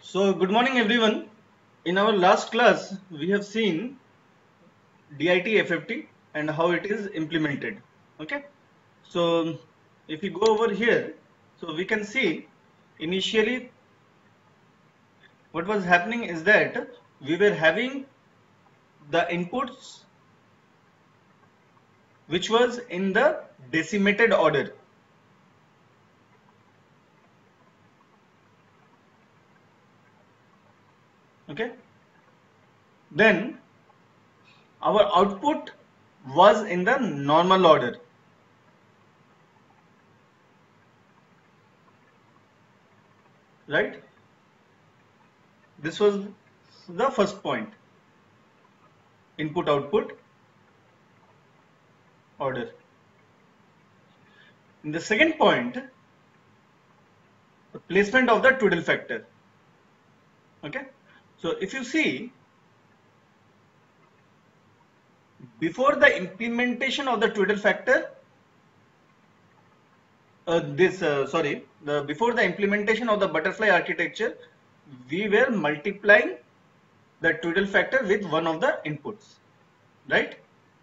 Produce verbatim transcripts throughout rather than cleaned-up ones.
So, good morning everyone. In our last class, we have seen D I T F F T and how it is implemented. Okay. So, if you go over here, so we can see initially what was happening is that we were having the inputs which was in the decimated order. Okay. Then our output was in the normal order. Right? This was the first point. Input output order. In the second point, the placement of the Twiddle factor. Okay. So if you see, before the implementation of the Twiddle factor, uh, this uh, sorry, the before the implementation of the butterfly architecture, we were multiplying the Twiddle factor with one of the inputs, right?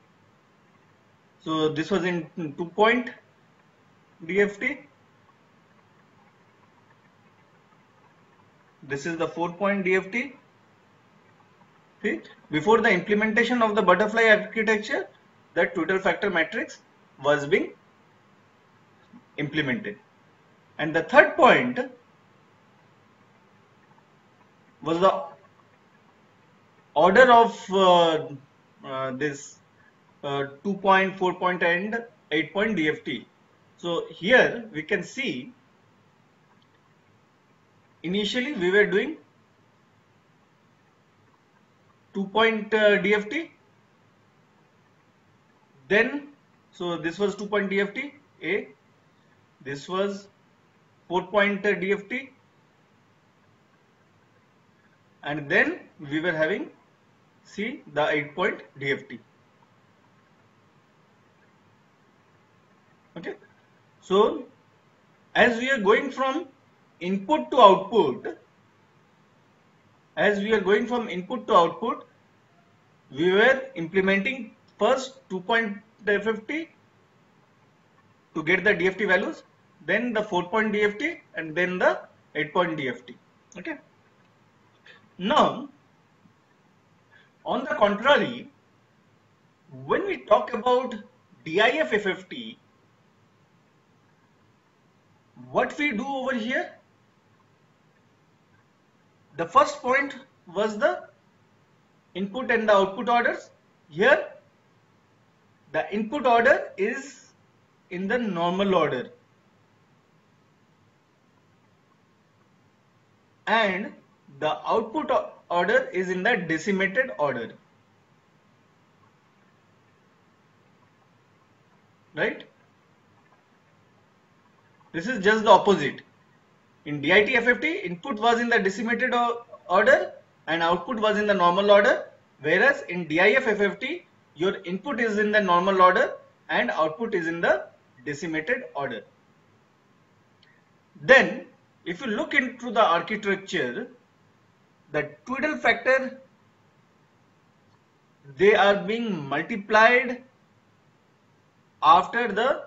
So this was in two point D F T. This is the four point D F T. See, before the implementation of the butterfly architecture, the Twiddle factor matrix was being implemented. And the third point was the order of uh, uh, this uh, two point, four point and eight point D F T. So here we can see initially we were doing two point uh, D F T, then so this was two point D F T A, this was four point D F T, and then we were having C the eight point D F T. Okay, so as we are going from input to output, as we are going from input to output, we were implementing first two point D F T to get the D F T values, then the four point D F T, and then the eight point D F T. Okay. Now, on the contrary, when we talk about D I F F F T, what we do over here, the first point was the input and the output orders. Here, the input order is in the normal order, and the output order is in the decimated order, right? This is just the opposite. In D I T F F T, input was in the decimated order and output was in the normal order, whereas in D I F F F T, your input is in the normal order and output is in the decimated order. Then, if you look into the architecture, the Twiddle factor, they are being multiplied after the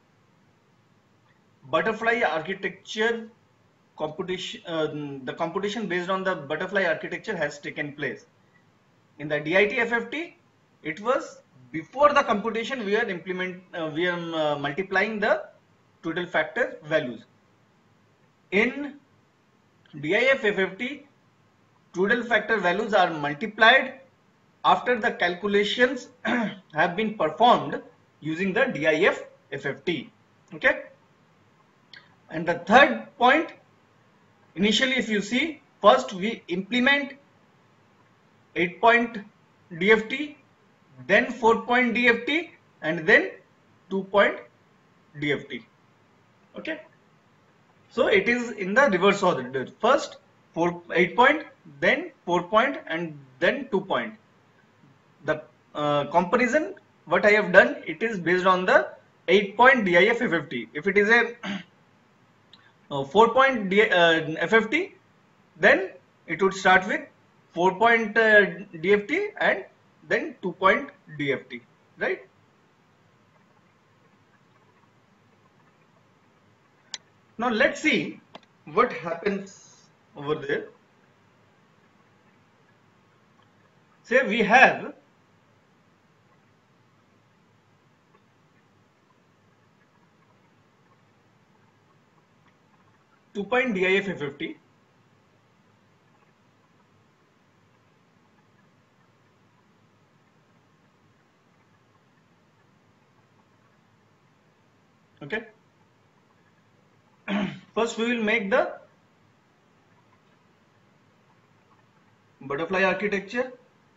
butterfly architecture computation. Uh, the computation based on the butterfly architecture has taken place. In the D I T F F T, it was before the computation we are implement uh, we are uh, multiplying the Twiddle factor values. In D I F F F T, Twiddle factor values are multiplied after the calculations have been performed using the D I F F F T. Okay. And the third point, initially if you see, first we implement eight point D F T, then four point D F T, and then two point D F T. Okay. So it is in the reverse order. First four, eight point, then four point, and then two point. The uh, comparison what I have done, it is based on the eight point D I F F F T. If it is a uh, four point D, uh, F F T, then it would start with four point uh, D F T and then two point D F T, right? Now let's see what happens over there. Say we have two point D I F F F T, okay. First we will make the butterfly architecture.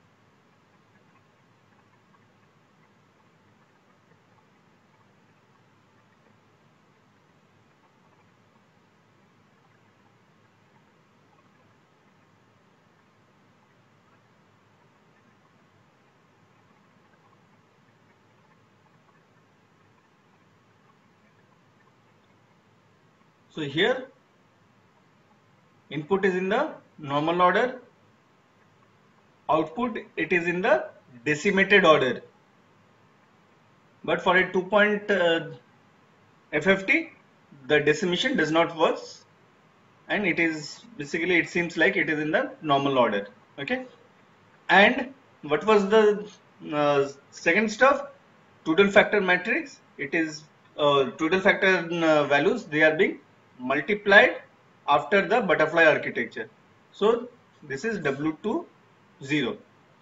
So here input is in the normal order, output it is in the decimated order. But for a two point F F T, the decimation does not work, and it is basically, it seems like it is in the normal order, okay. And what was the uh, second stuff? Total factor matrix. It is uh, total factor uh, values, they are being multiplied after the butterfly architecture. So this is W two zero.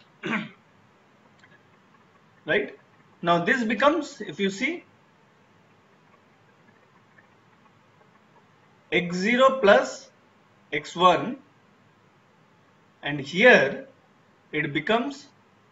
Right? Now this becomes, if you see, x zero plus x one, and here it becomes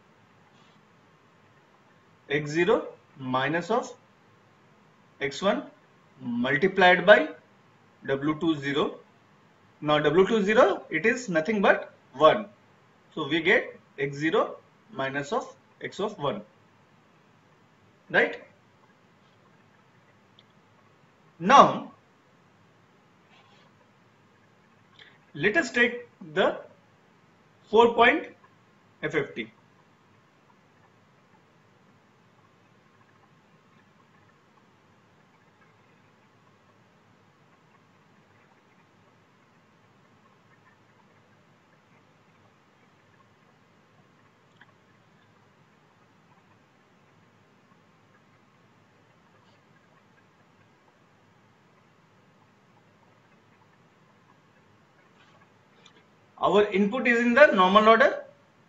x zero minus of x one multiplied by W two zero. Now W two zero, it is nothing but one. So we get x zero minus of x of one. Right? Now let us take the four point F F T. Our input is in the normal order.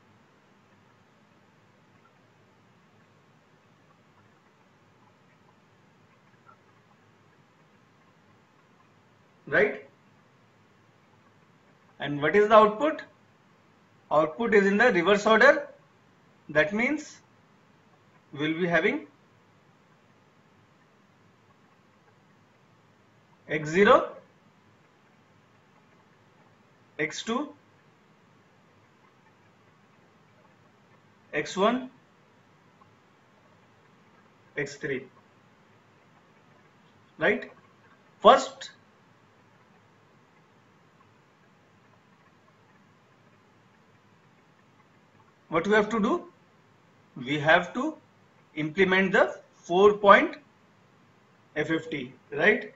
Right? And what is the output? Output is in the reverse order. That means we will be having x zero, x two, x one, x three. Right? First, what we have to do? We have to implement the four point F F T, right?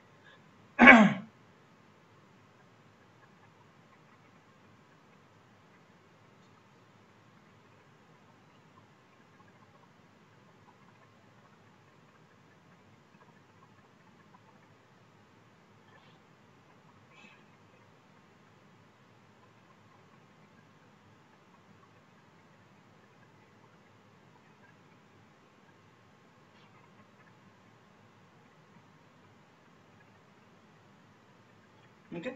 Okay.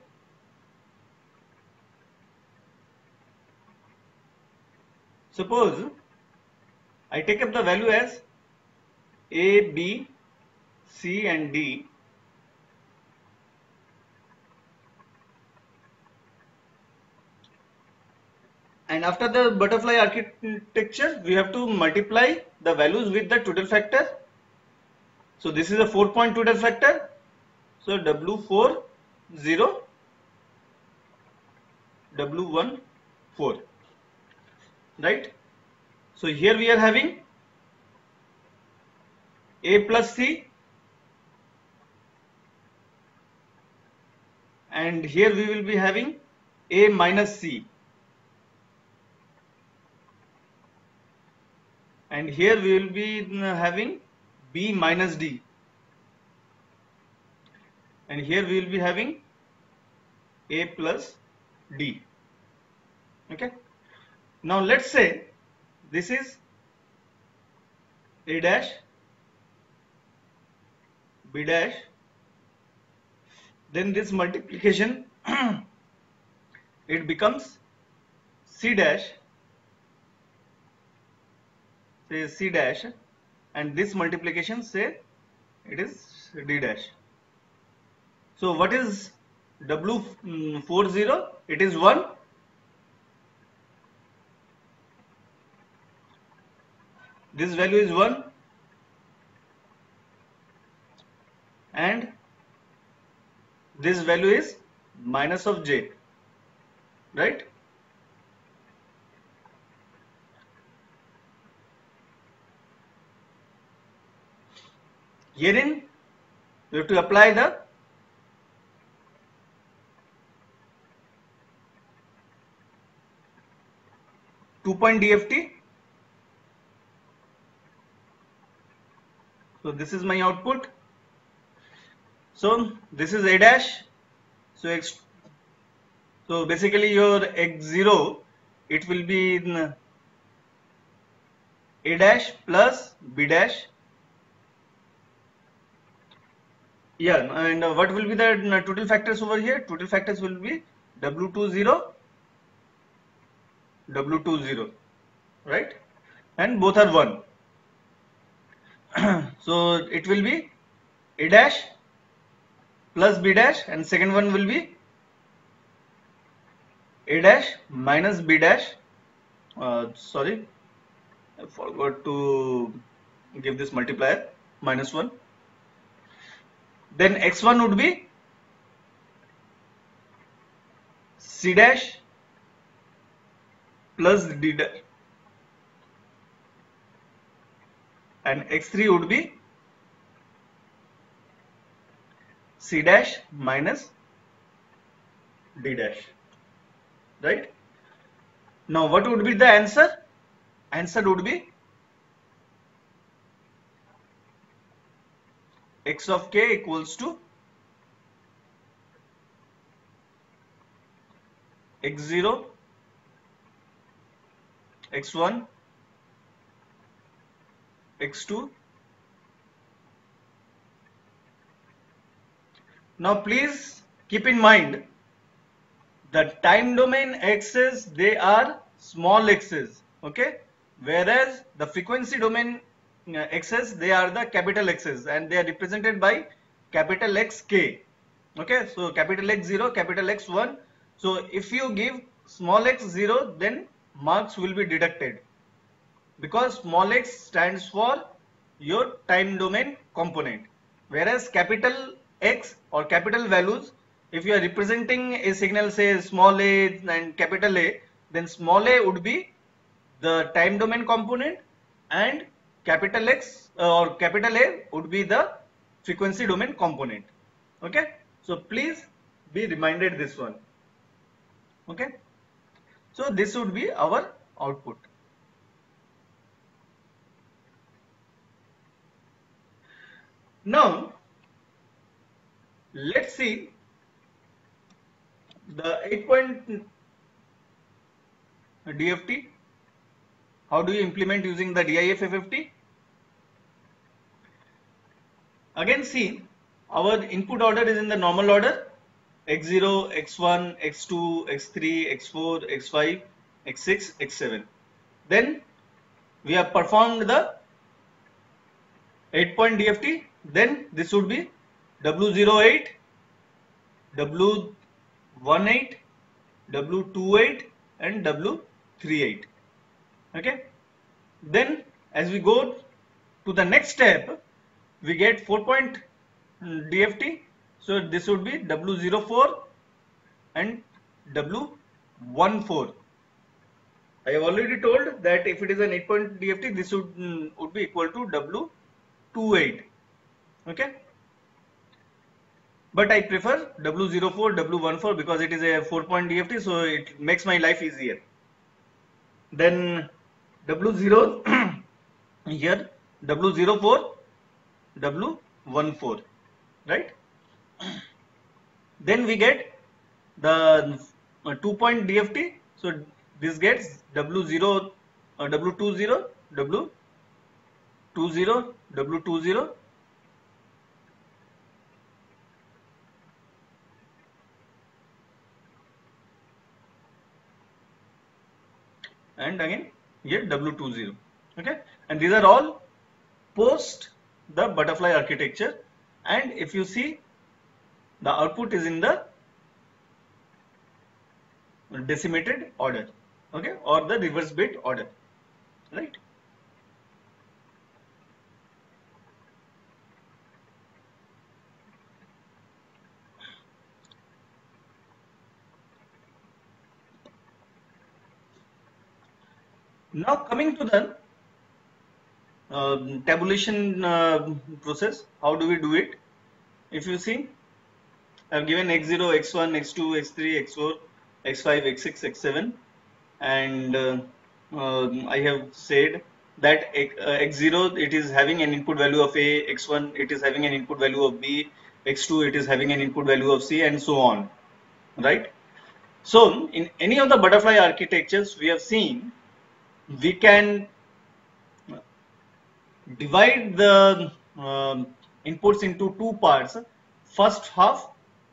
Suppose I take up the value as A, B, C and D, and after the butterfly architecture we have to multiply the values with the total factor. So this is a four point total factor. So W four zero W one four, right? So here we are having A plus C, and here we will be having A minus C, and here we will be having B minus D, and here we will be having A plus D. Okay, now let's say this is A dash, B dash, then this multiplication it becomes C dash, say C dash, and this multiplication say it is D dash. So what is W forty? It is one. This value is one, and this value is minus of J, right? Herein we have to apply the two point D F T. So this is my output. So this is A dash. So X, so basically your X zero, it will be A dash plus B dash. Yeah, and what will be the total factors over here? Total factors will be W twenty, W twenty, right? And both are one. So it will be A dash plus B dash, and second one will be A dash minus B dash. Uh, sorry, I forgot to give this multiplier, minus one. Then X one would be C dash plus D dash, and X three would be C dash minus D dash, right? Now what would be the answer? Answer would be X of k equals to X zero, X one, X two. Now please keep in mind the time domain x's, they are small x's, okay, whereas the frequency domain uh, x's, they are the capital X's, and they are represented by capital X K. Okay, so capital X zero, capital X one. So if you give small x zero, then marks will be deducted, because small x stands for your time domain component, whereas capital X or capital values, if you are representing a signal, say small a and capital A, then small a would be the time domain component, and capital X uh, or capital A would be the frequency domain component. Okay, so please be reminded this one. Okay, so this would be our output. Now let's see the eight point D F T. How do you implement using the D I F F F T? Again, see, our input order is in the normal order: X zero, X one, X two, X three, X four, X five, X six, X seven. Then we have performed the eight point D F T. Then this would be W zero eight, W eighteen, W twenty-eight, and W thirty-eight. Okay. Then as we go to the next step, we get four point D F T. So this would be W zero four and W one four. I have already told that if it is an eight point D F T, this would, mm, would be equal to W twenty-eight. Okay. But I prefer W zero four, W fourteen because it is a four point D F T, so it makes my life easier. Then W zero here, W zero four, W fourteen, right? Then we get the uh, two point D F T, so this gets W zero, uh, W twenty, W twenty, W twenty, and again here W twenty. Okay, and these are all post the butterfly architecture, and if you see, the output is in the decimated order, okay, or the reverse bit order, right? Now coming to the uh, tabulation uh, process, how do we do it? If you see, I have given x zero, x one, x two, x three, x four, x five, x six, x seven, and uh, uh, I have said that x, uh, x zero it is having an input value of A, x one it is having an input value of B, x two it is having an input value of C, and so on, right? So in any of the butterfly architectures we have seen, we can divide the uh, inputs into two parts. First half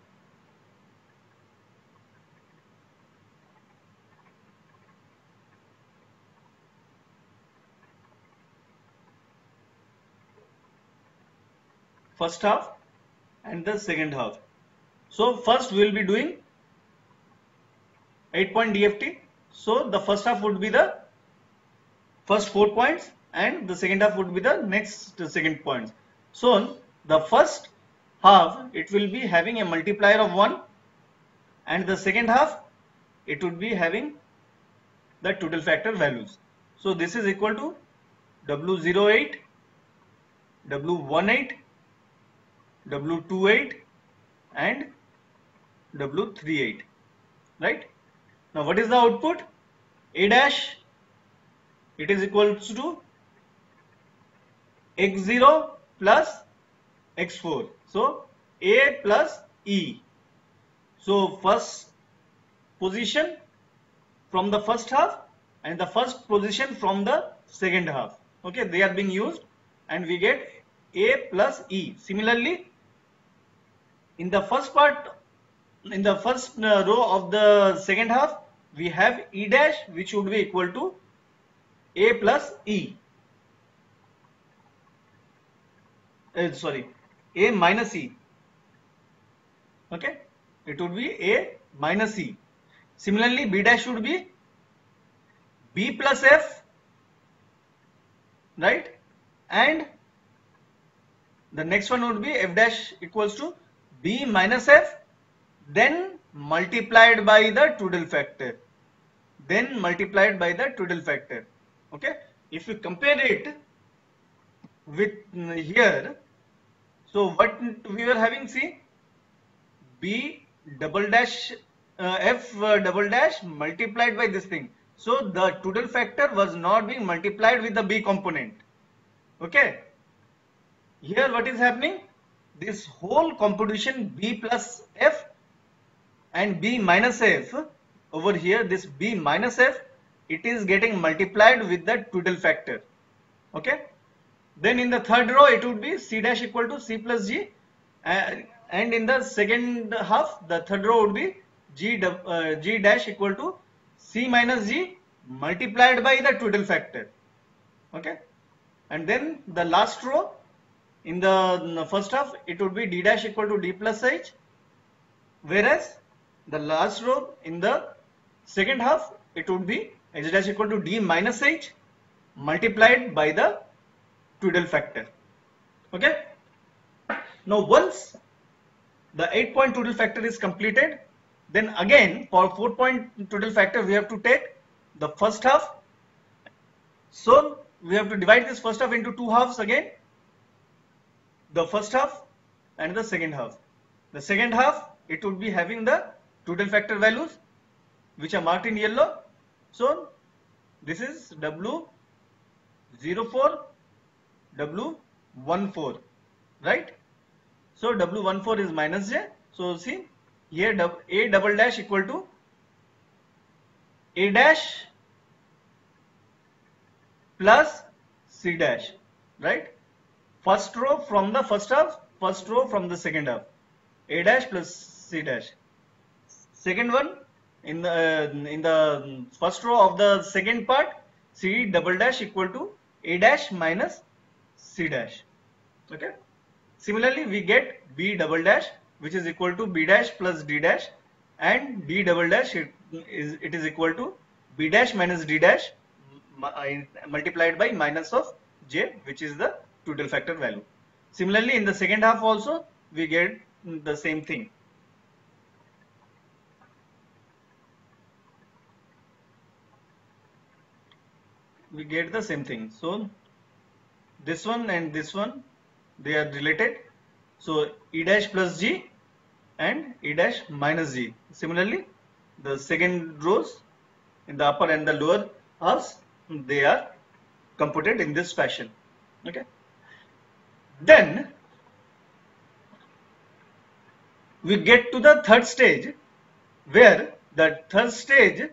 first half and the second half. So first we will be doing eight point D F T. So the first half would be the first four points and the second half would be the next second points. So the first half it will be having a multiplier of one, and the second half it would be having the total factor values. So this is equal to W zero eight, W eighteen, W twenty-eight and W thirty-eight, right? Now what is the output? A dash, it is equal to x zero plus x four. So A plus E. So first position from the first half and the first position from the second half. Okay, they are being used and we get A plus E. Similarly, in the first part, in the first uh, row of the second half, we have E dash, which would be equal to A plus E. Uh, sorry, A minus E. Okay, it would be A minus E. Similarly, B dash would be B plus F, right? And the next one would be F dash equals to B minus F, then multiplied by the Twiddle factor. Then multiplied by the Twiddle factor. Okay. If you compare it with here, so what we were having, see, B double dash uh, F uh, double dash multiplied by this thing. So the Twiddle factor was not being multiplied with the B component. Okay. Here what is happening? This whole computation B plus F and B minus F, over here this B minus F, it is getting multiplied with the Twiddle factor. Okay. Then in the third row it would be C dash equal to C plus G, uh, and in the second half the third row would be G, uh, G dash equal to C minus G multiplied by the Twiddle factor. Okay. And then the last row, in the first half it would be D dash equal to D plus H, whereas the last row in the second half it would be H dash equal to D minus H multiplied by the Twiddle factor. Okay. Now once the eight point Twiddle factor is completed, Then again for four point total factor we have to take the first half. So we have to divide this first half into two halves again. The first half and the second half. The second half, it would be having the total factor values which are marked in yellow. So this is W zero four, W one four, right? So W one four is minus J. So see here A double dash equal to A dash plus C dash, right? First row from the first half, first row from the second half. A dash plus C dash. Second one, in the uh, in the first row of the second part, C double dash equal to A dash minus C dash. Okay. Similarly, we get B double dash, which is equal to B dash plus D dash, and B double dash it is it is equal to B dash minus D dash multiplied by minus of J, which is the total factor value. Similarly, in the second half also we get the same thing. We get the same thing. So this one and this one, they are related. So E dash plus G and E dash minus G. Similarly, the second rows in the upper and the lower halves, they are computed in this fashion. Okay. Then we get to the third stage, where the third stage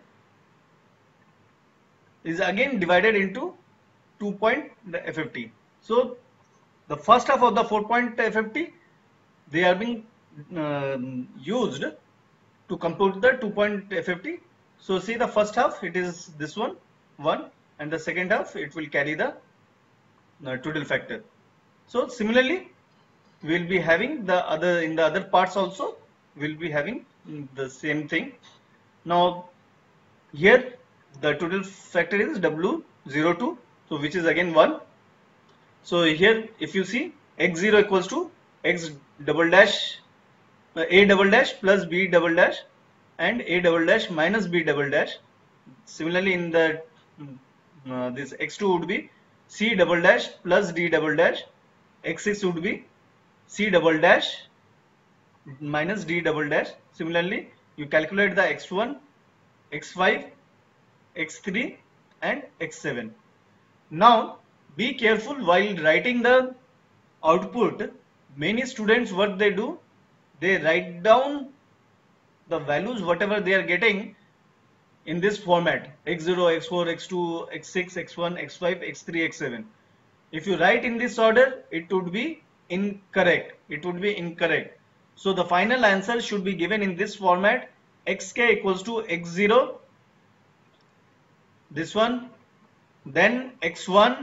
is again divided into two point F F T. So the first half of the four point F F T, they are being uh, used to compute the two point F F T. So see the first half, it is this one, one, and the second half it will carry the uh, total factor. So similarly, we will be having the other in the other parts also, we will be having the same thing. Now here the total factor is W zero two, so which is again one. So here if you see x zero equals to x double dash uh, A double dash plus B double dash and A double dash minus B double dash. Similarly in the uh, this x two would be C double dash plus D double dash, x six would be C double dash minus D double dash. Similarly you calculate the x one, x five, x three and x seven. Now be careful while writing the output. Many students, what they do, they write down the values whatever they are getting in this format: x zero, x four, x two, x six, x one, x five, x three, x seven. If you write in this order, it would be incorrect. It would be incorrect. So the final answer should be given in this format: xk equals to x zero, this one, then x one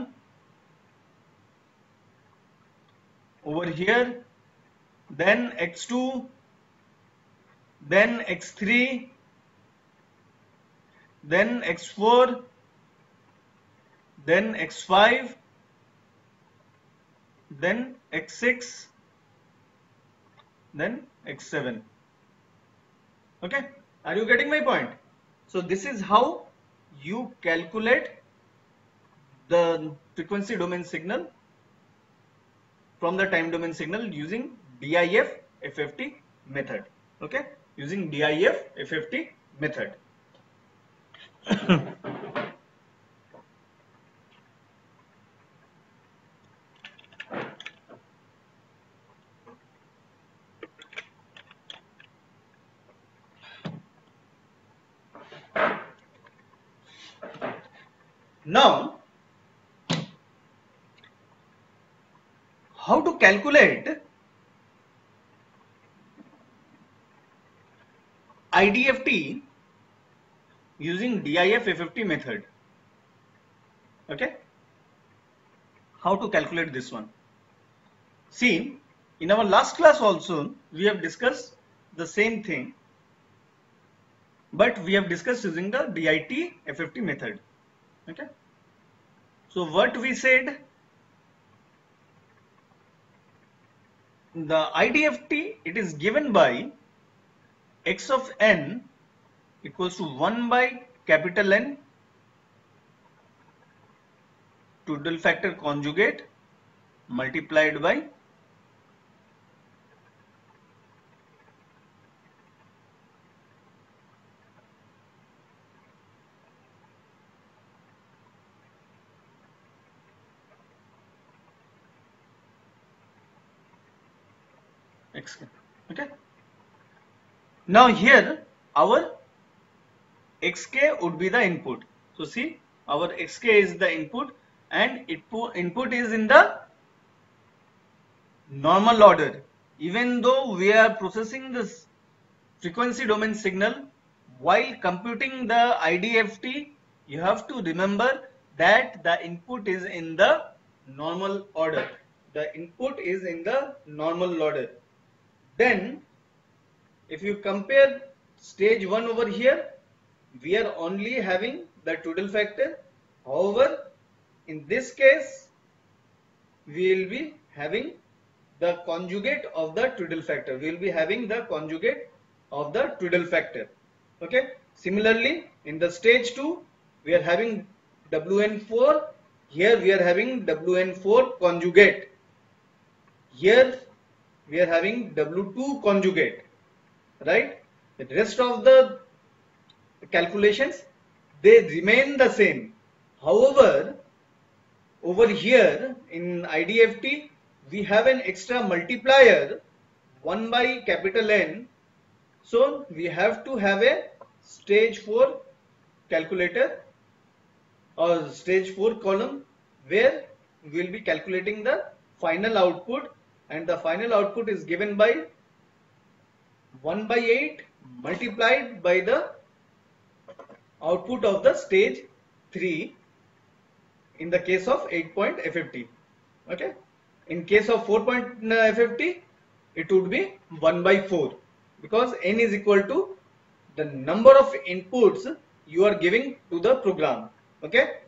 over here, then x two, then x three, then x four, then x five, then x six, then x seven. Okay, are you getting my point? So this is how you calculate the frequency domain signal from the time domain signal using D I F F F T method. Okay, using D I F F F T method. Now, how to calculate I D F T using D I F F F T method? Okay, how to calculate this one? See, in our last class also we have discussed the same thing, but we have discussed using the D I T F F T method. Okay, so what we said, the I D F T, it is given by x of n equals to one by capital N total factor conjugate multiplied by xk. Okay. Now here our xk would be the input. So see, our xk is the input and input is in the normal order. Even though we are processing this frequency domain signal while computing the I D F T, you have to remember that the input is in the normal order. The input is in the normal order. Then if you compare stage one over here, we are only having the total factor. However, in this case, we will be having the conjugate of the twiddle factor. We will be having the conjugate of the twiddle factor. Okay. Similarly, in the stage two, we are having W N four. Here we are having W N four conjugate. Here we are having W two conjugate. Right. The rest of the calculations, they remain the same. However, over here in I D F T, we have an extra multiplier one by capital N. So we have to have a stage four calculator or stage four column where we will be calculating the final output, and the final output is given by one by eight multiplied by the output of the stage three in the case of eight point F F T. Okay. In case of four point F F T, it would be one by four, because n is equal to the number of inputs you are giving to the program. Okay.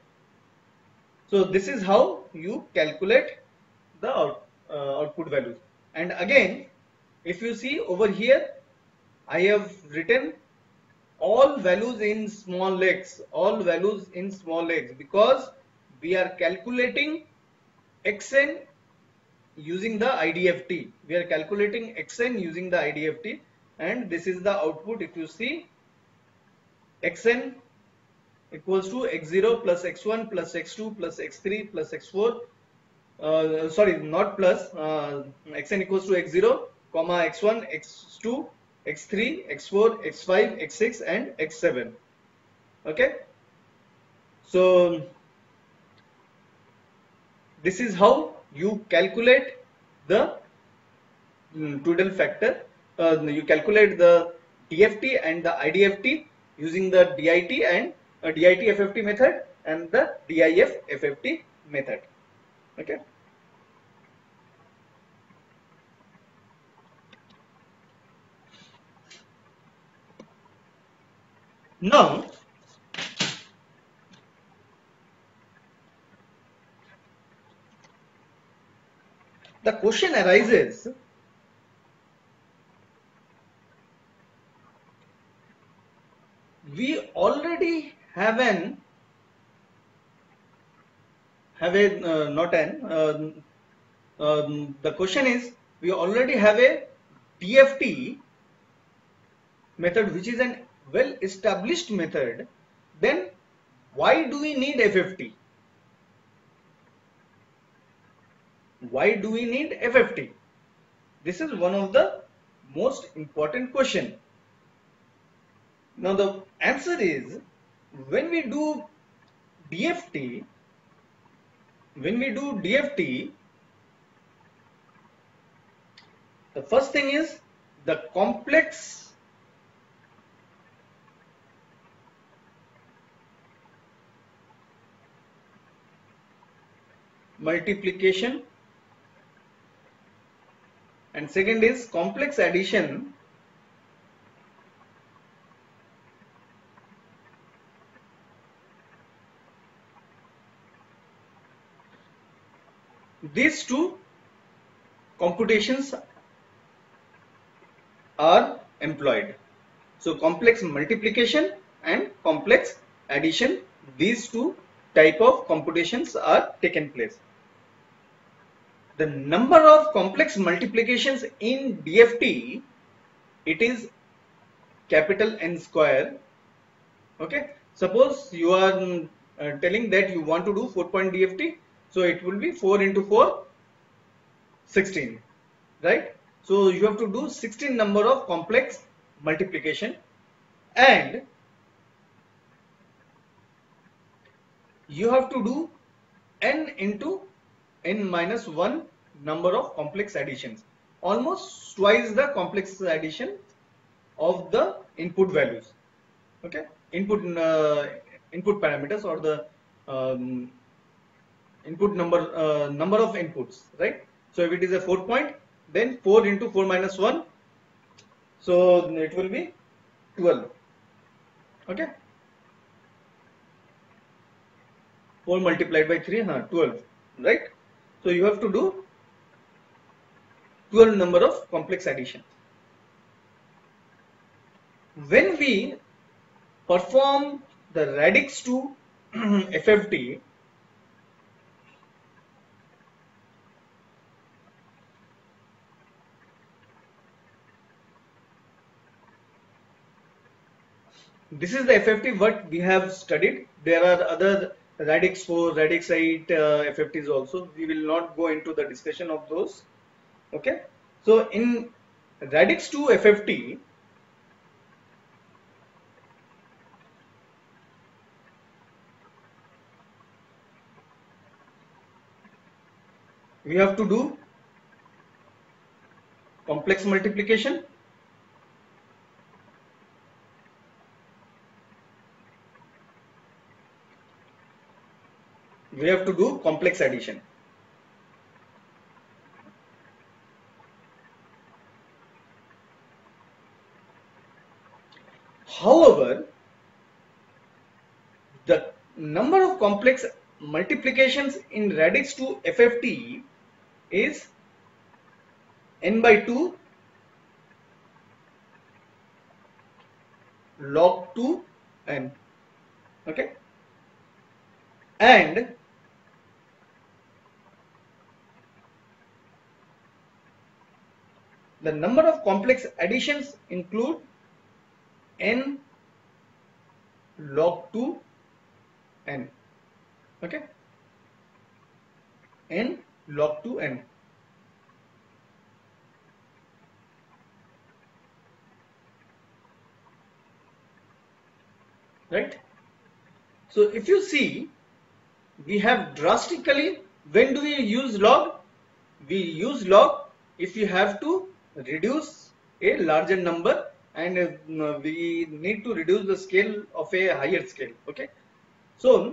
So this is how you calculate the out, uh, output values. And again, if you see over here, I have written all values in small legs, all values in small legs, because we are calculating xn using the I D F T. We are calculating xn using the I D F T, and this is the output. If you see, xn equals to x zero plus x one plus x two plus x three plus x four. Uh, sorry, not plus. Uh, xn equals to x zero, comma x one, x two, x three, x four, x five, x six, and x seven. Okay. So this is how you calculate the um, twiddle factor. Uh, you calculate the D F T and the I D F T using the D I T and uh, D I T F F T method and the D I F F F T method. Okay. Now, the question arises, we already have an have a uh, not an uh, um, the question is, we already have a D F T method which is an well established method. Then why do we need F F T? Why do we need F F T? This is one of the most important question. Now the answer is, when we do D F T, when we do D F T, the first thing is the complex multiplication, and second is complex addition, these two computations are employed. So complex multiplication and complex addition, these two type of computations are taken place. The number of complex multiplications in D F T, it is capital N square. Okay, suppose you are uh, telling that you want to do four point D F T, so it will be four into four, sixteen, right? So you have to do sixteen number of complex multiplication, and you have to do n into n minus one number of complex additions, almost twice the complex addition of the input values. Okay, input uh, input parameters, or the um, input number uh, number of inputs, right? So if it is a four point, then four into four minus one, so it will be twelve. Okay, four multiplied by three, huh, twelve, right? So you have to do twelve number of complex addition. When we perform the radix two F F T, this is the F F T what we have studied. There are other radix four, radix eight uh, F F Ts also. We will not go into the discussion of those. Okay, so in radix two F F T, we have to do complex multiplication, we have to do complex addition. However, the number of complex multiplications in radix two F F T is n by two log two n. Okay, and the number of complex additions include n log two n. Okay, n log two n. Right? So if you see, we have drastically, when do we use log? We use log if you have to reduce a larger number, and uh, we need to reduce the scale of a higher scale. Okay, so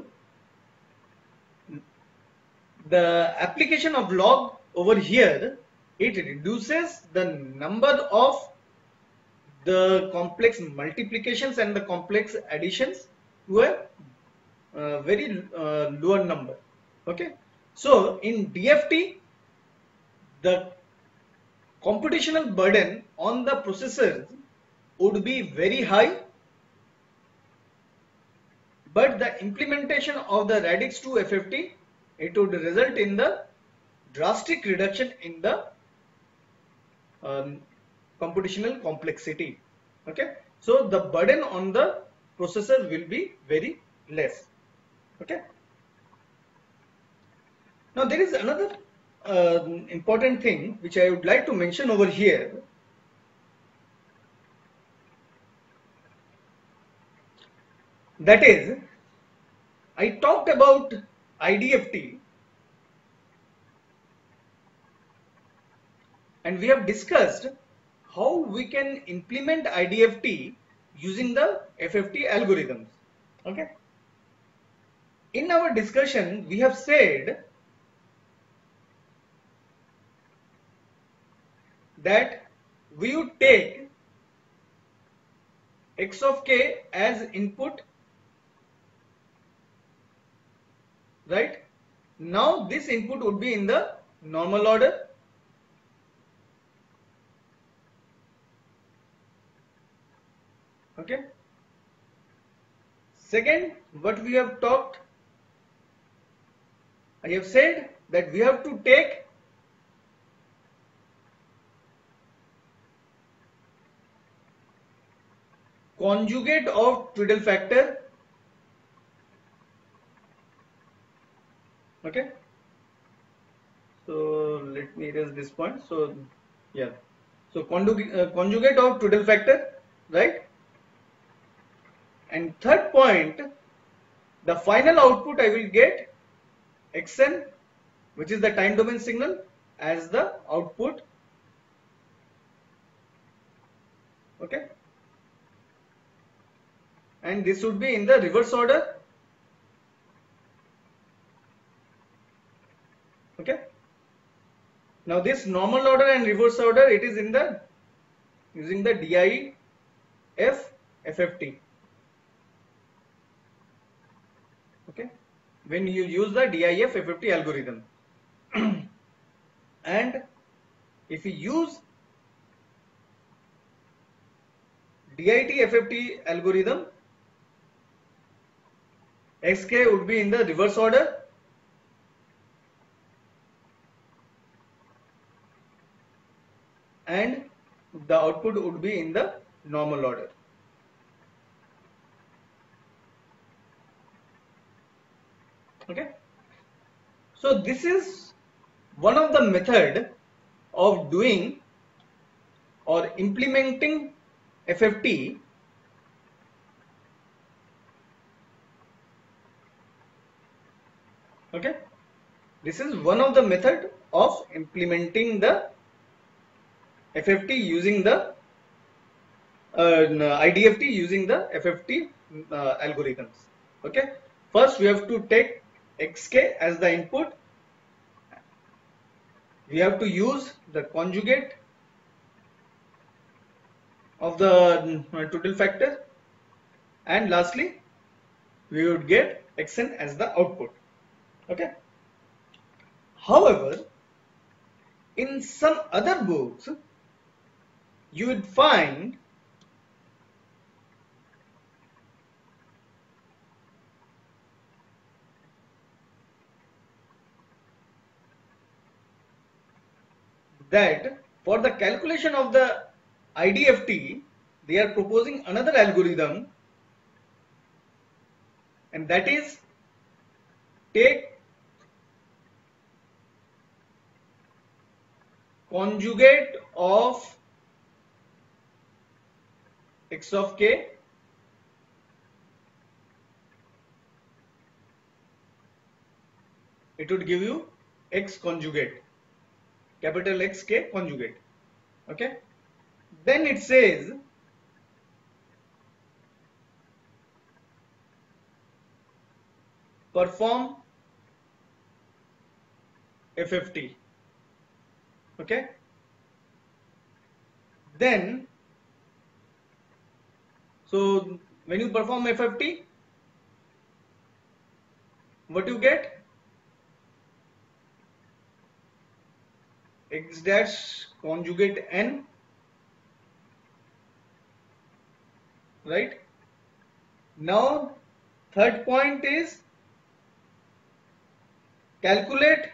the application of log over here, it reduces the number of the complex multiplications and the complex additions to a uh, very uh, lower number. Okay, so in D F T, the computational burden on the processors would be very high, but the implementation of the radix two F F T, it would result in the drastic reduction in the um, computational complexity. Okay, so the burden on the processor will be very less. Okay, now there is another uh, important thing which I would like to mention over here. That is, I talked about I D F T, and we have discussed how we can implement I D F T using the F F T algorithms. Okay, in our discussion we have said that we would take x of k as input, right? Now this input would be in the normal order, Okay. Second, what we have talked, I have said that we have to take conjugate of twiddle factor. Okay. So let me erase this point. So yeah. So conjugate, uh, conjugate of twiddle factor, right? And third point, the final output I will get xn, which is the time domain signal, as the output. Okay. And this would be in the reverse order. Okay. Now this normal order and reverse order, it is in the using the D I F F F T. Okay. When you use the D I F F F T algorithm. And if you use D I T F F T algorithm, Xk would be in the reverse order. And the output would be in the normal order. Okay. So this is one of the method of doing or implementing F F T okay. This is one of the method of implementing the F F T using the uh, I D F T using the F F T uh, algorithms. Okay. First we have to take Xk as the input. We have to use the conjugate of the uh, twiddle factor, and lastly we would get Xn as the output. Okay. However, in some other books you would find that for the calculation of the I D F T they are proposing another algorithm, and that is take conjugate of x of k it would give you x conjugate, capital X K conjugate. Okay. Then it says perform F F T. Okay. Then so when you perform F F T, what you get? X dash conjugate n, right? Now third point is calculate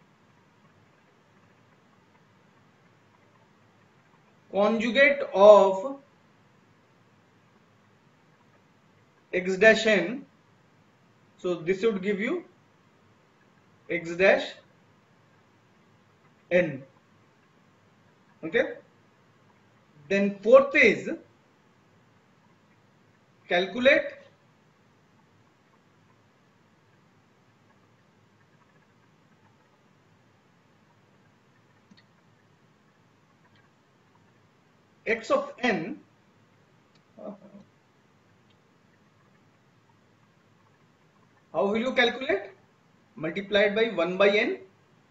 conjugate of x dash n. So this would give you x dash n. Okay. Then fourth is calculate x of n how will you calculate? Multiplied by one by n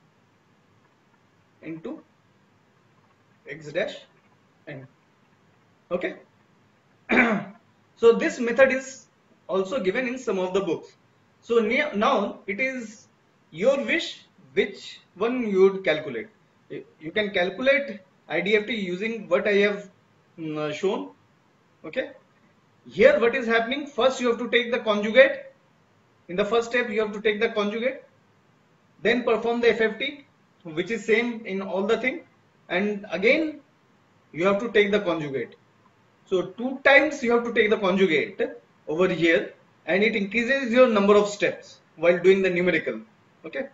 into x dash n. Okay. So this method is also given in some of the books. So now it is your wish which one you would calculate. You can calculate I D F T using what I have shown. Okay. Here what is happening, first you have to take the conjugate. In the first step you have to take the conjugate, then perform the F F T, which is same in all the thing, and again you have to take the conjugate. So two times you have to take the conjugate over here, and it increases your number of steps while doing the numerical. Okay.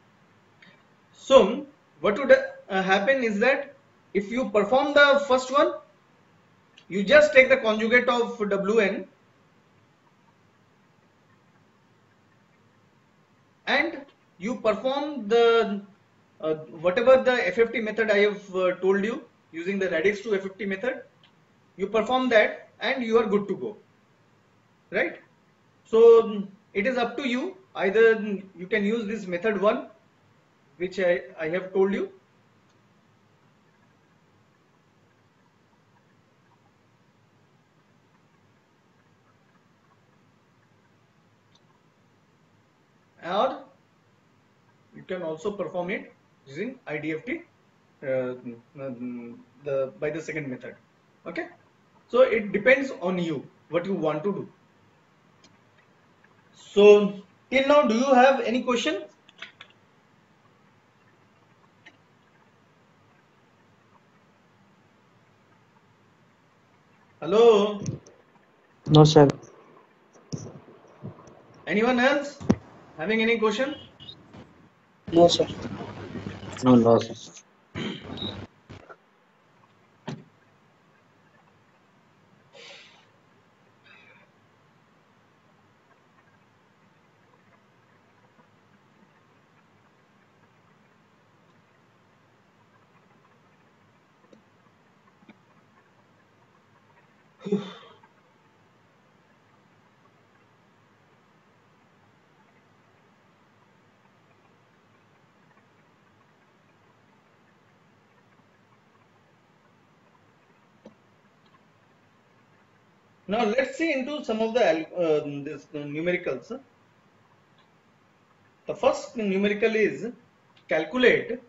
So what would uh, happen is that if you perform the first one, you just take the conjugate of W N and you perform the uh, whatever the F F T method I have uh, told you, using the radix to F F T method. You perform that and you are good to go, right? So it is up to you. Either you can use this method one, which I, I have told you, or you can also perform it using I D F T uh, the by the second method. Okay, so it depends on you what you want to do. So till now, do you have any question? Hello? No, sir. Anyone else having any question? No, sir. No, no, sir. Now let's see into some of the uh, this uh, numericals. The first numerical is calculate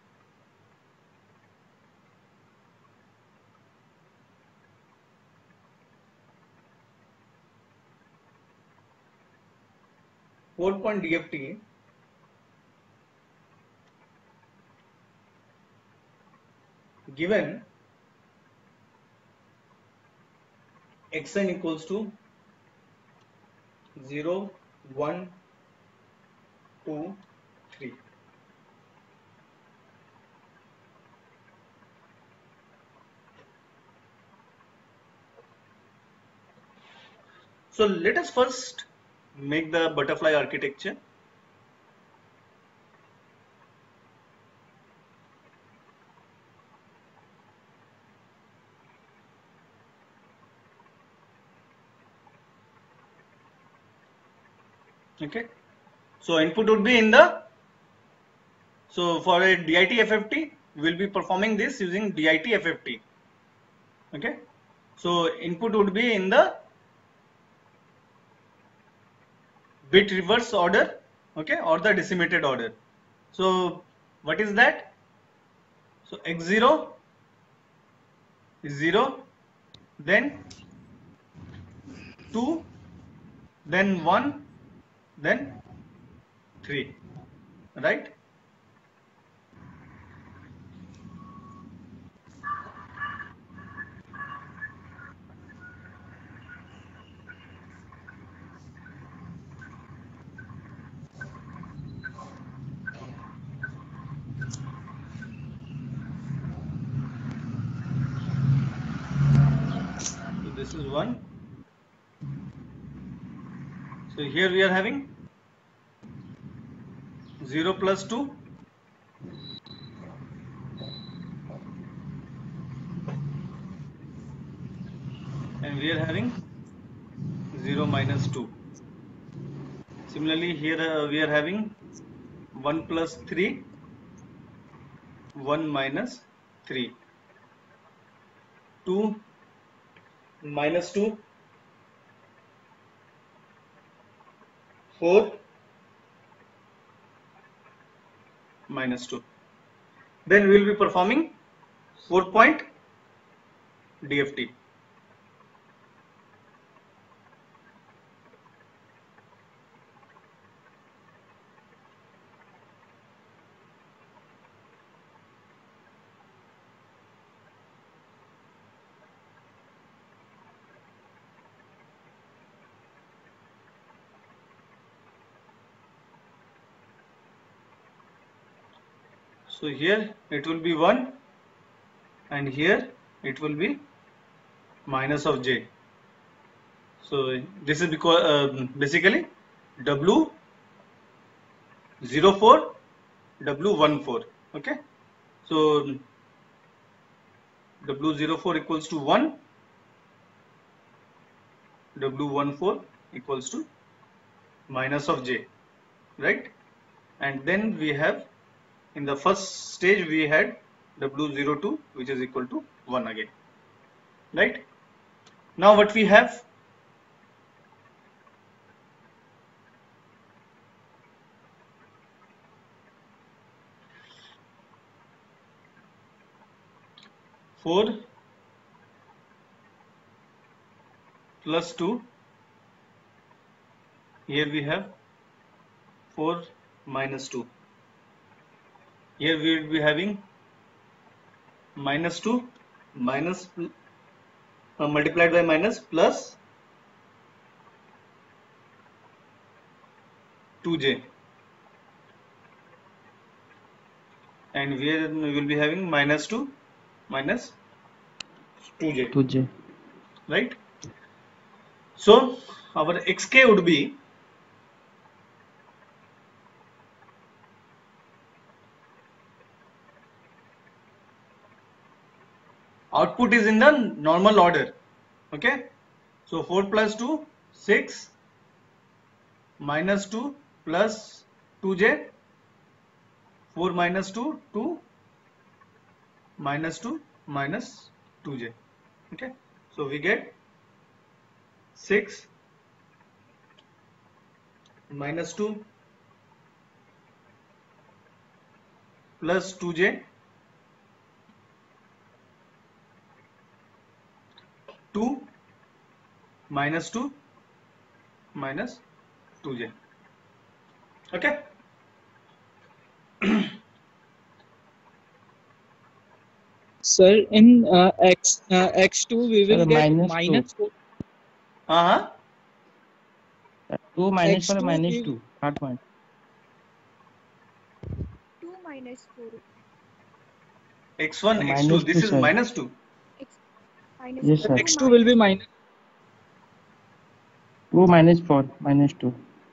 four point D F T given xn equals to zero, one, two, three. So let us first make the butterfly architecture. Okay, so input would be in the, so for a D I T F F T we will be performing this using D I T F F T. Okay, so input would be in the bit reverse order, okay, or the decimated order. So what is that? So x zero is zero, then two, then one, then three, right? So this is one. So here we are having zero plus two, and we are having zero minus two. Similarly here uh, we are having one plus three, one minus three, two minus two, four minus two. Then we will be performing four point D F T. So here it will be one, and here it will be minus of j. So this is because uh, basically W zero four, W one four. Okay, so W zero four equals to one, W one four equals to minus of j, right? And then we have, in the first stage we had W zero two, which is equal to one again, right? Now what we have, four plus two, here we have four minus two, here we will be having minus two minus uh, multiplied by minus plus two j, and here we will be having minus two minus two j, two j. right? So our xk would be output is in the normal order. Okay, so four plus two, six, minus two plus two j, four minus two, two, minus two minus two j. Okay, so we get six minus two plus two j, two minus two minus two j. Okay, Sir, in uh, x uh, x two we will Sir, get minus minus four. uh-huh. two minus X four two minus we two. Third point. two minus four. x one, Uh, x two, minus this two, is sir. minus two. X minus Yes, two sir. x two will be minus. two minus four minus two.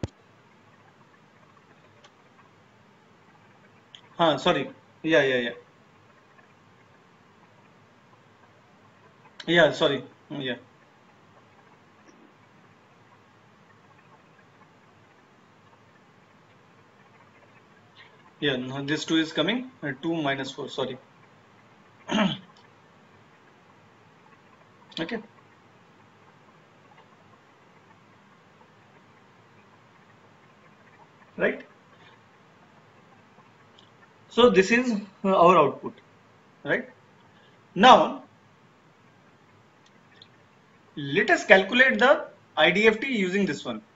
Huh, sorry. Yeah, yeah, yeah. Yeah, sorry. Yeah. Yeah, no, this two is coming. Uh, two minus four, sorry. Okay. Right. So this is uh, our output. Right. Now, let us calculate the I D F T using this one.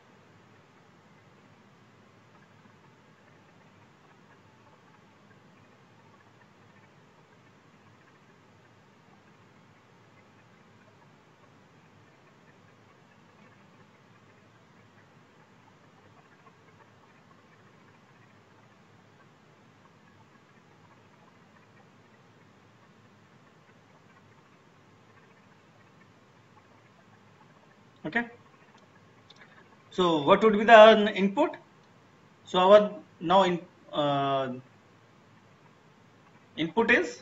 Okay. So what would be the uh, input? So our now in uh, input is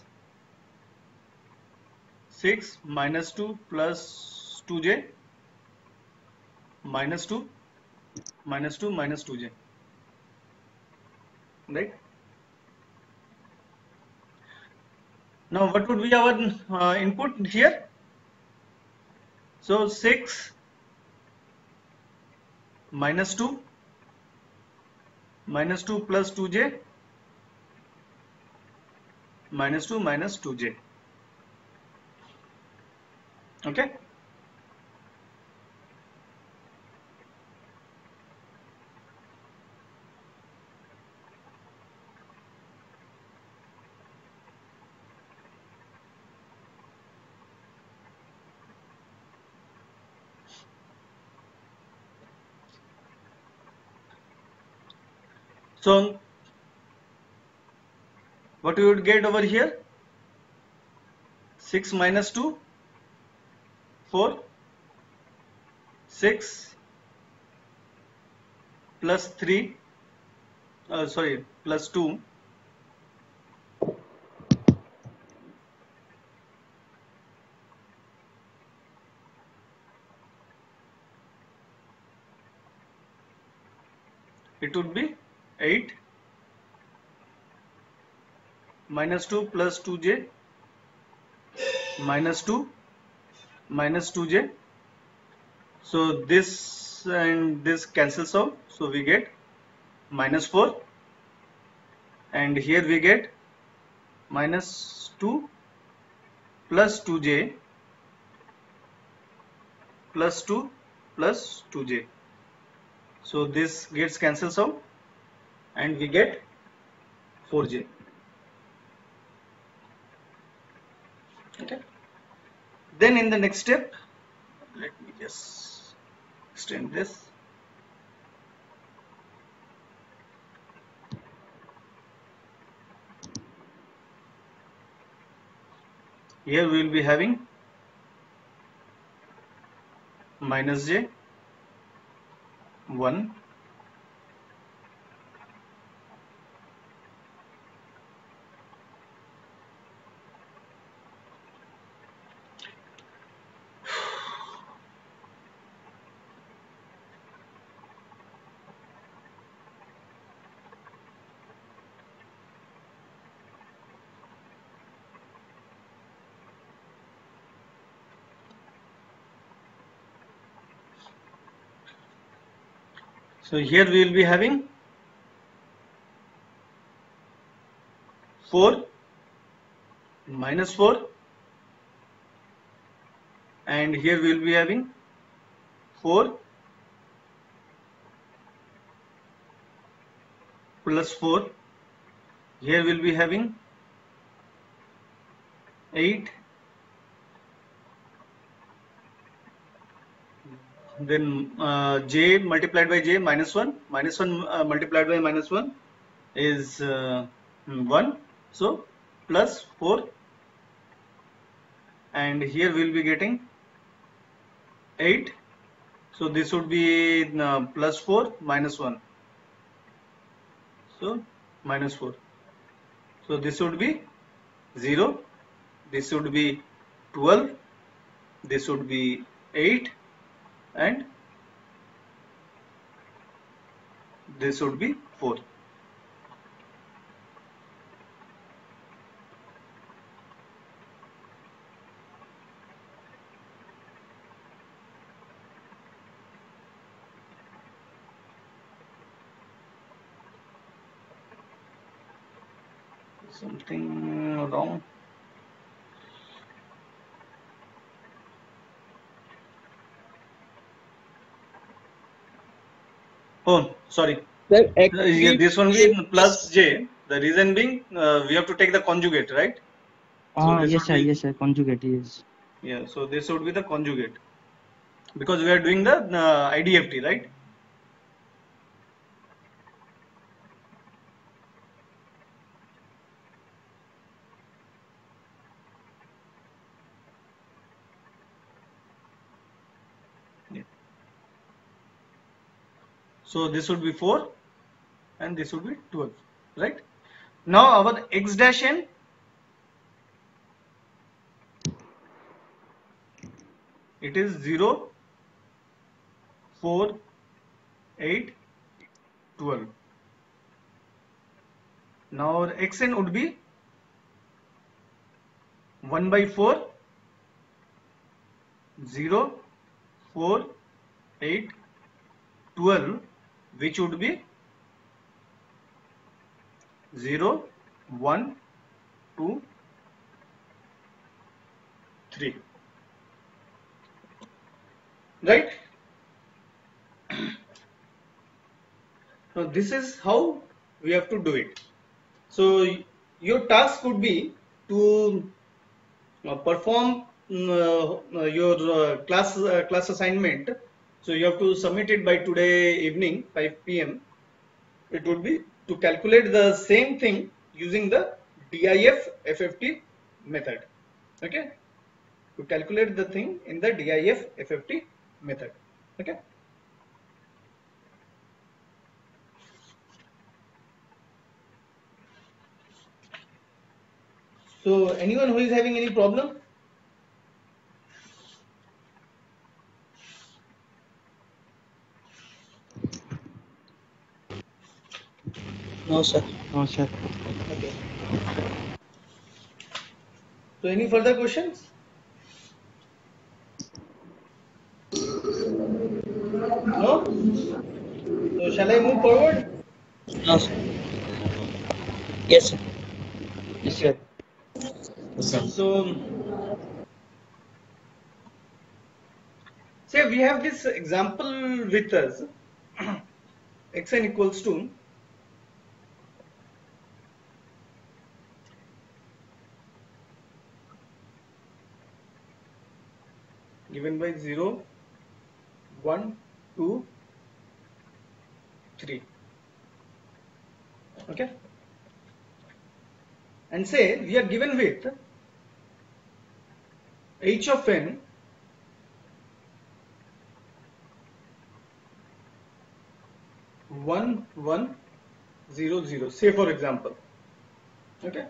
six minus two plus two j minus two minus two minus two j, right? Now what would be our uh, input here? So six minus two minus two plus two j minus two minus two j. Okay. So what you would get over here? six minus two, four, six plus three, uh, sorry, plus two, it would be eight, minus two plus two j, minus two, minus two j. So this and this cancels out, so we get minus four, and here we get minus two plus two j plus two plus two j. So this gets cancels out and we get four j. Okay. Then in the next step, let me just extend this. Here we will be having minus j, one, so here we will be having four minus four, and here we will be having four plus four. Here we will be having eight, then uh, j multiplied by j minus one, minus one uh, multiplied by minus one is uh, one, so plus four, and here we will be getting eight, so this would be uh, plus four minus one, so minus four, so this would be zero, this would be twelve, this would be eight, and this would be four. Something wrong. Oh, sorry. Sir, Uh, actually, yeah, this one is plus j. The reason being, uh, we have to take the conjugate, right? So Ah, this yes, would sir. be, Yes, sir. Conjugate is. yeah. So this would be the conjugate, because we are doing the uh, I D F T, right? Yeah. So this would be four, and this would be twelve, right? Now our x dash n, it is zero, four, eight, twelve. Now our xn would be one by four, zero, four, eight, twelve, which would be zero, one, two, three, right? Now this is how we have to do it. So your task could be to uh, perform uh, your uh, class uh, class assignment. So you have to submit it by today evening five P M It would be to calculate the same thing using the D I F F F T method. Okay, to calculate the thing in the D I F F F T method. Okay. So anyone who is having any problem? No, sir. No, sir. Okay. So any further questions? No? So shall I move forward? No, sir. Yes, sir. Yes, Okay. sir. So say we have this example with us. Xn equals to given by zero, one, two, three. Okay. And say we are given with h of n one, one, zero, zero. Say for example. Okay.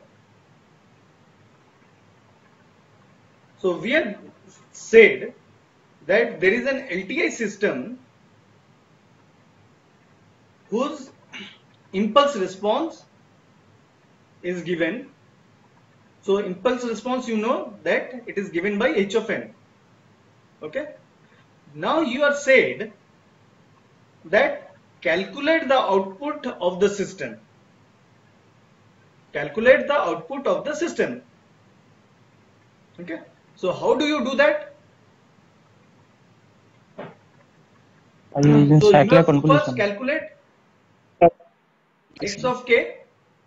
So we have said that there is an L T I system whose impulse response is given. So impulse response, you know that it is given by h of n. Okay. Now you are said that calculate the output of the system. Calculate the output of the system. Okay. So how do you do that? Are you using So you cyclic have to first convolution? calculate Yes, x sir. of k.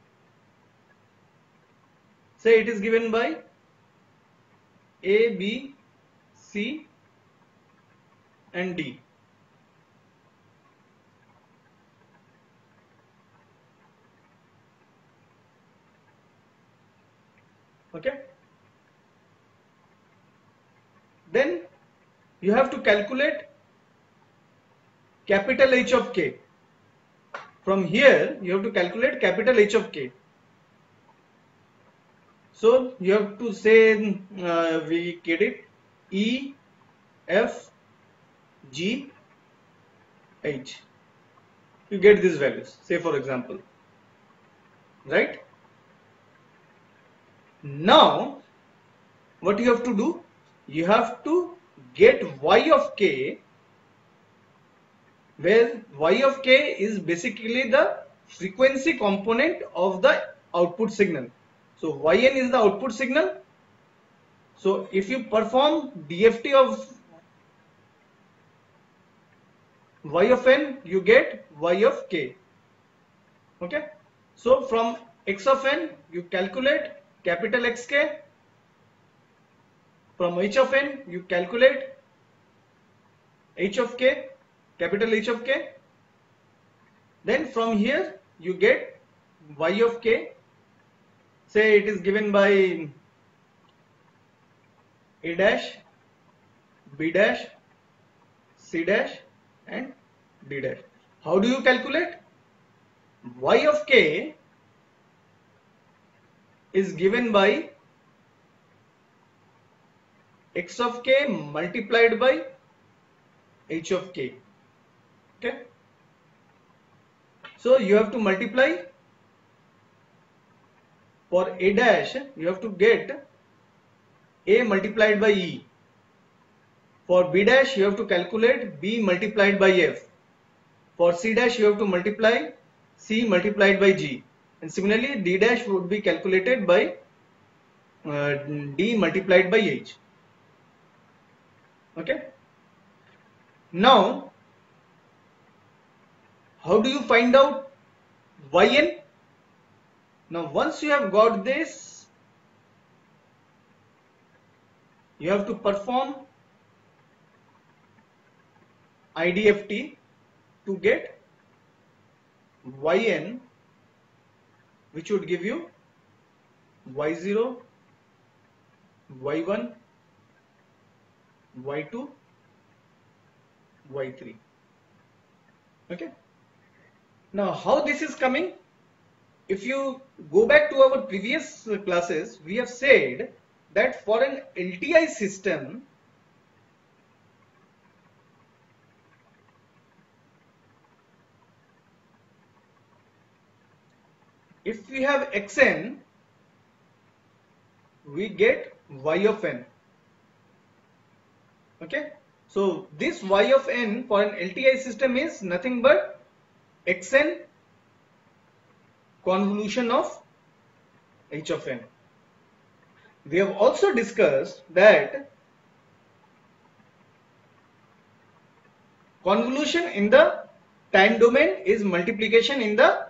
Say it is given by A, B, C and D. Okay. Then you have to calculate capital H of k. From here you have to calculate capital H of k. So you have to say uh, we get it E, F, G, H. You get these values. Say for example, right? Now what you have to do? You have to get Y of k, where Y of k is basically the frequency component of the output signal. So Yn is the output signal. So if you perform D F T of Y of n, you get Y of k. Okay. So from x of n, you calculate capital Xk. From h of n, you calculate h of k, capital H of k. Then from here, you get Y of k. Say it is given by A dash, B dash, C dash and D dash. How do you calculate? Y of k is given by x of k multiplied by h of k. Okay. So you have to multiply. For A dash, you have to get A multiplied by E. For B dash, you have to calculate B multiplied by F. For C dash, you have to multiply C multiplied by G. And similarly, D dash would be calculated by uh, D multiplied by H. Okay. Now, how do you find out Yn? Now, once you have got this, you have to perform I D F T to get Yn, which would give you y zero, y one, y two, y three. Okay. Now how this is coming? If you go back to our previous classes, we have said that for an L T I system, if we have xn, we get y of n. Okay, so this y of n for an L T I system is nothing but xn convolution of h of n. We have also discussed that convolution in the time domain is multiplication in the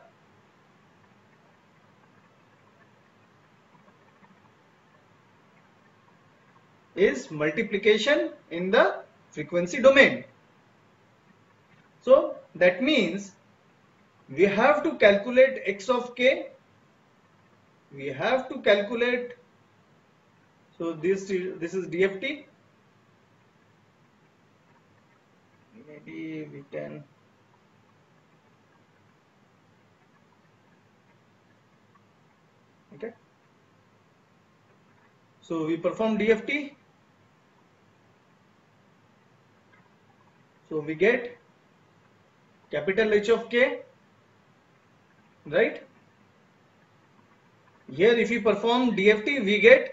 is multiplication in the frequency domain. So that means we have to calculate x of k, we have to calculate, so this this is D F T, maybe we can okay, so we perform D F T, so we get capital H of k, right? Here if we perform D F T, we get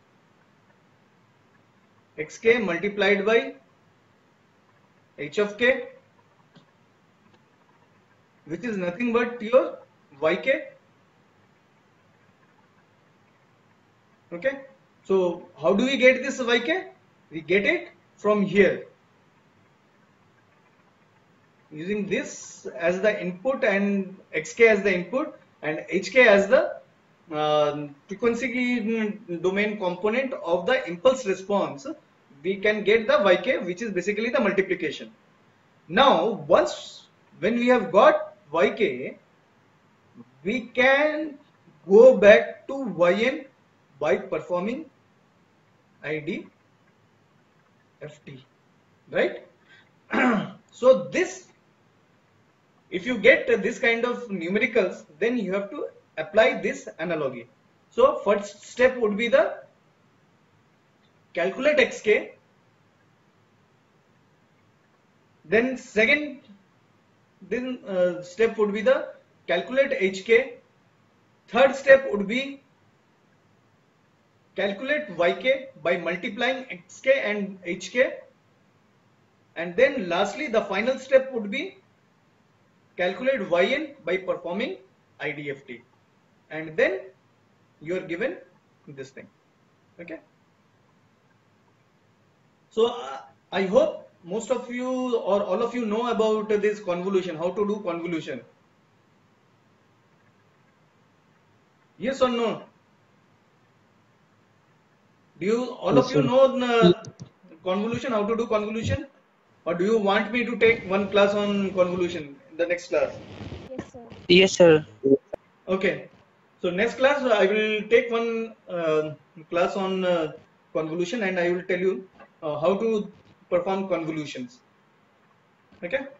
xk multiplied by h of k, which is nothing but your yk. Okay, so how do we get this yk? We get it from here, using this as the input and xk as the input and hk as the uh, frequency domain component of the impulse response. We can get the yk, which is basically the multiplication. Now once when we have got yk, we can go back to yn by performing I D F T, right? So this, if you get this kind of numericals, then you have to apply this analogy. So first step would be the calculate xk, then second then uh, step would be the calculate hk, third step would be calculate yk by multiplying xk and hk, and then lastly the final step would be calculate yn by performing I D F T, and then you are given this thing. Okay, so uh, I hope most of you or all of you know about this convolution, how to do convolution. Yes or no? Do you all Yes, of you sir. know uh, convolution, how to do convolution, or do you want me to take one class on convolution in the next class? Yes, sir. Yes, sir. Okay, so next class I will take one uh, class on uh, convolution, and I will tell you uh, how to perform convolutions. Okay.